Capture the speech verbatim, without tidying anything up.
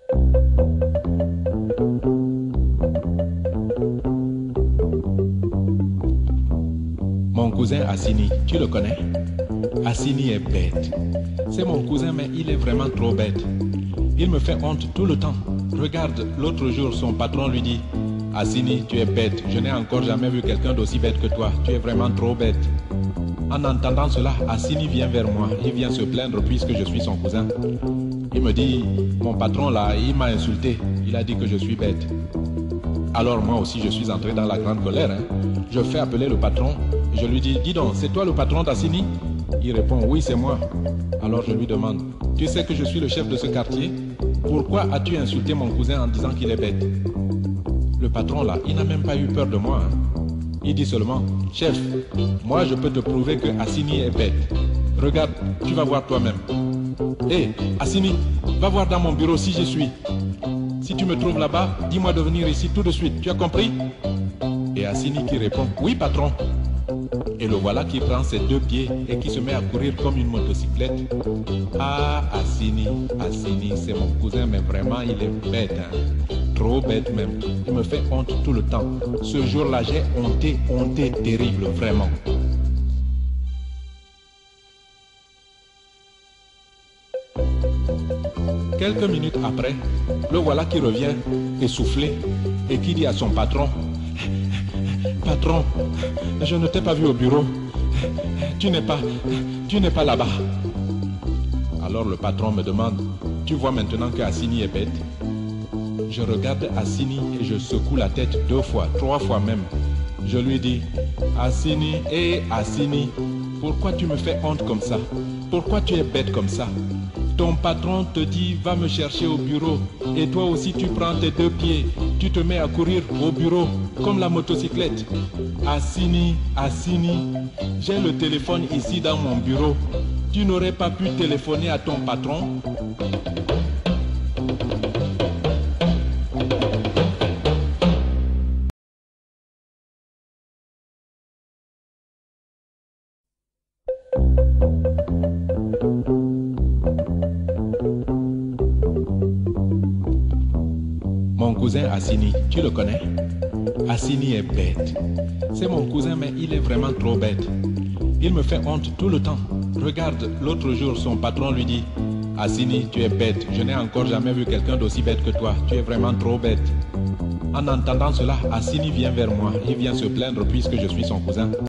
Mon cousin Assini, tu le connais? Assini est bête. C'est mon cousin, mais il est vraiment trop bête. Il me fait honte tout le temps. Regarde, l'autre jour, son patron lui dit: Assini, tu es bête. Je n'ai encore jamais vu quelqu'un d'aussi bête que toi. Tu es vraiment trop bête. En entendant cela, Assini vient vers moi. Il vient se plaindre puisque je suis son cousin. Il me dit: mon patron là, il m'a insulté. Il a dit que je suis bête. Alors moi aussi, je suis entré dans la grande colère. Hein. Je fais appeler le patron. Je lui dis: dis donc, c'est toi le patron d'Assini? Il répond: oui, c'est moi. Alors je lui demande: tu sais que je suis le chef de ce quartier? Pourquoi as-tu insulté mon cousin en disant qu'il est bête? Le patron là, il n'a même pas eu peur de moi. Hein. Il dit seulement: chef, moi je peux te prouver que Assini est bête. Regarde, tu vas voir toi-même. Hé, hey, Assini, va voir dans mon bureau si j'y suis. Si tu me trouves là-bas, dis-moi de venir ici tout de suite. Tu as compris? Et Assini qui répond: oui, patron. Et le voilà qui prend ses deux pieds et qui se met à courir comme une motocyclette. Ah, Assini, Assini, c'est mon cousin, mais vraiment il est bête. Hein. Trop bête même. Il me fait honte tout le temps. Ce jour-là, j'ai honté, honté terrible, vraiment. Quelques minutes après, le voilà qui revient, essoufflé, et qui dit à son patron: patron, je ne t'ai pas vu au bureau. Tu n'es pas, tu n'es pas là-bas. Alors le patron me demande: tu vois maintenant que Assini est bête? Je regarde Assini et je secoue la tête deux fois, trois fois même. Je lui dis: Assini, hé Assini, pourquoi tu me fais honte comme ça? Pourquoi tu es bête comme ça? Ton patron te dit: va me chercher au bureau. Et toi aussi tu prends tes deux pieds. Tu te mets à courir au bureau comme la motocyclette. Assini, Assini, j'ai le téléphone ici dans mon bureau. Tu n'aurais pas pu téléphoner à ton patron? Mon cousin Assini, tu le connais? Assini est bête. C'est mon cousin, mais il est vraiment trop bête. Il me fait honte tout le temps. Regarde, l'autre jour, son patron lui dit: Assini, tu es bête. Je n'ai encore jamais vu quelqu'un d'aussi bête que toi. Tu es vraiment trop bête. En entendant cela, Assini vient vers moi. Il vient se plaindre puisque je suis son cousin.